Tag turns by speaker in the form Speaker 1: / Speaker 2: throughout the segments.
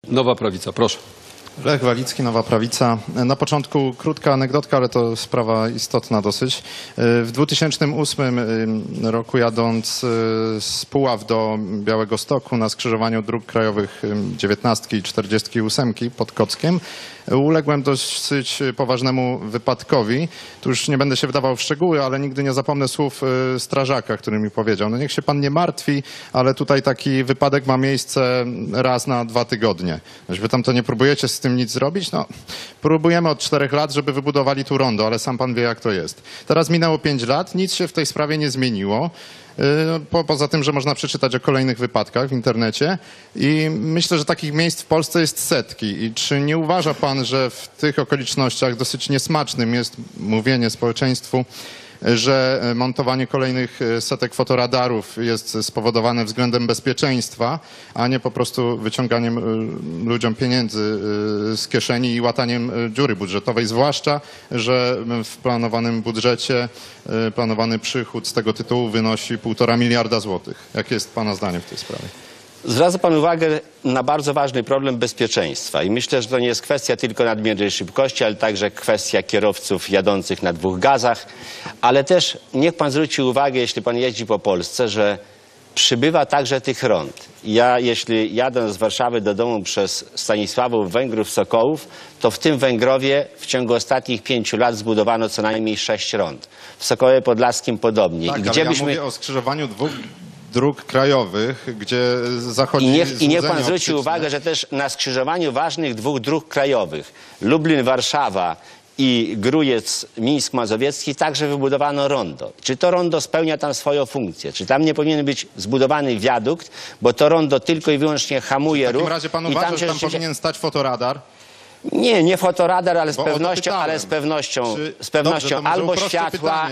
Speaker 1: Nowa Prawica, proszę.
Speaker 2: Lech Walicki, Nowa Prawica. Na początku krótka anegdotka, ale to sprawa istotna dosyć. W 2008 roku, jadąc z Puław do Białegostoku na skrzyżowaniu dróg krajowych 19 i 48 pod Kockiem, uległem dosyć poważnemu wypadkowi. Tu już nie będę się wdawał w szczegóły, ale nigdy nie zapomnę słów strażaka, który mi powiedział: no niech się pan nie martwi, ale tutaj taki wypadek ma miejsce raz na 2 tygodnie. Wy tam to nie próbujecie z tym nic zrobić? No, próbujemy od 4 lat, żeby wybudowali tu rondo, ale sam pan wie, jak to jest. Teraz minęło 5 lat, nic się w tej sprawie nie zmieniło. Poza tym, że można przeczytać o kolejnych wypadkach w internecie i myślę, że takich miejsc w Polsce jest setki. I czy nie uważa pan, że w tych okolicznościach dosyć niesmacznym jest mówienie społeczeństwu, że montowanie kolejnych setek fotoradarów jest spowodowane względem bezpieczeństwa, a nie po prostu wyciąganiem ludziom pieniędzy z kieszeni i łataniem dziury budżetowej, zwłaszcza że w planowanym budżecie planowany przychód z tego tytułu wynosi 1,5 miliarda złotych. Jakie jest pana zdanie w tej sprawie?
Speaker 3: Zwraca pan uwagę na bardzo ważny problem bezpieczeństwa i myślę, że to nie jest kwestia tylko nadmiernej szybkości, ale także kwestia kierowców jadących na 2 gazach, ale też niech pan zwróci uwagę, jeśli pan jeździ po Polsce, że przybywa także tych rond. Ja, jeśli jadę z Warszawy do domu przez Stanisławów, Węgrów, Sokołów, to w tym Węgrowie w ciągu ostatnich 5 lat zbudowano co najmniej 6 rond. W Sokołowie Podlaskim podobnie.
Speaker 2: Tak,
Speaker 3: I
Speaker 2: ale
Speaker 3: gdzie
Speaker 2: ja mówię o skrzyżowaniu 2 dróg krajowych, gdzie zachodzi
Speaker 3: I niech pan zwróci
Speaker 2: optyczne.
Speaker 3: uwagę, że też na skrzyżowaniu ważnych 2 dróg krajowych, Lublin-Warszawa i Grójec-Mińsk-Mazowiecki, także wybudowano rondo. Czy to rondo spełnia tam swoją funkcję? Czy tam nie powinien być zbudowany wiadukt, bo to rondo tylko i wyłącznie hamuje ruch?
Speaker 2: W takim razie pan uważa, że tam
Speaker 3: rzeczywiście...
Speaker 2: powinien stać fotoradar?
Speaker 3: Nie fotoradar, ale z
Speaker 2: Bo o to
Speaker 3: pewnością,
Speaker 2: pytałem.
Speaker 3: Dobrze,
Speaker 2: to może
Speaker 3: albo
Speaker 2: uproszczę
Speaker 3: światła,
Speaker 2: pytanie,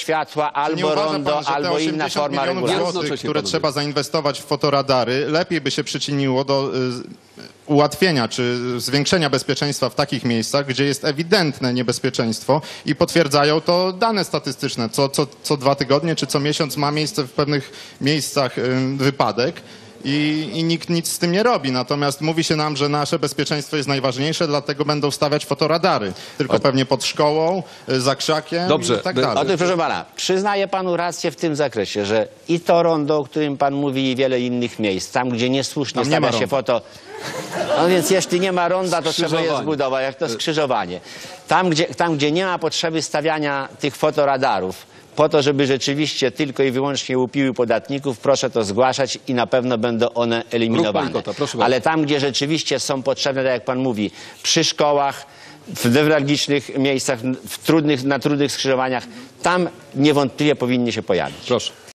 Speaker 3: albo rondo, albo inna forma regulacji.
Speaker 2: Złotych, które trzeba zainwestować w fotoradary, lepiej by się przyczyniło do ułatwienia czy zwiększenia bezpieczeństwa w takich miejscach, gdzie jest ewidentne niebezpieczeństwo i potwierdzają to dane statystyczne. Co 2 tygodnie czy co miesiąc ma miejsce w pewnych miejscach wypadek. I nikt nic z tym nie robi. Natomiast mówi się nam, że nasze bezpieczeństwo jest najważniejsze, dlatego będą stawiać fotoradary. Tylko pewnie pod szkołą, za krzakiem i tak dalej.
Speaker 3: Otóż, proszę pana, przyznaję panu rację w tym zakresie, że i to rondo, o którym pan mówi, i wiele innych miejsc, tam gdzie niesłusznie stawia się foto... No więc jeśli nie ma ronda, to trzeba je zbudować, jak to skrzyżowanie. Tam, gdzie nie ma potrzeby stawiania tych fotoradarów, po to, żeby rzeczywiście tylko i wyłącznie łupiły podatników, proszę to zgłaszać i na pewno będą one eliminowane. Ale tam, gdzie rzeczywiście są potrzebne, tak jak pan mówi, przy szkołach, w newralgicznych miejscach, na trudnych skrzyżowaniach, tam niewątpliwie powinny się pojawić.
Speaker 1: Proszę.